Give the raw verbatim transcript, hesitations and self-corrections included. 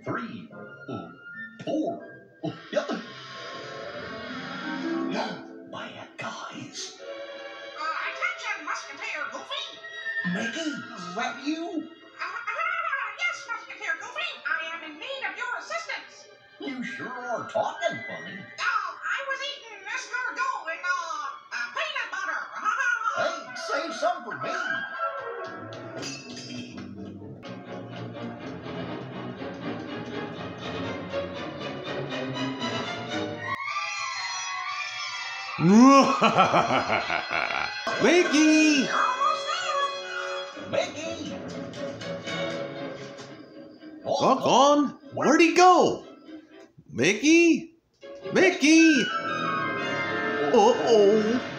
three, uh, four. Uh, yeah. No, bad guys. Uh, attention, Musketeer Goofy. Mickey, is that you? Uh, yes, Musketeer Goofy. I am in need of your assistance. You sure are talking funny. Oh, I was eating escargot and uh, uh, peanut butter. Hey, save some for me. Mickey! You're almost there. Mickey! Walk on! Where'd he go? Mickey? Mickey! Uh-oh!